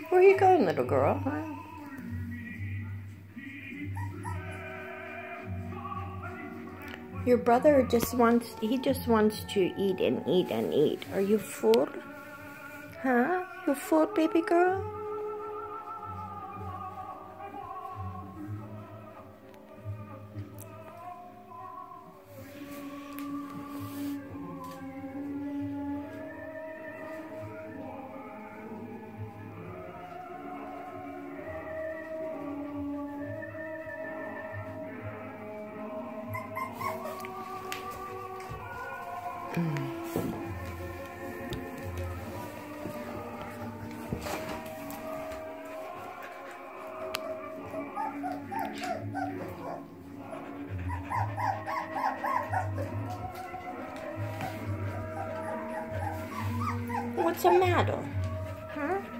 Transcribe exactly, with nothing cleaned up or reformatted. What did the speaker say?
Where are you going, little girl? Huh? Your brother just wants, he just wants to eat and eat and eat. Are you full? Huh? You full, baby girl? Mm. What's the matter? Huh?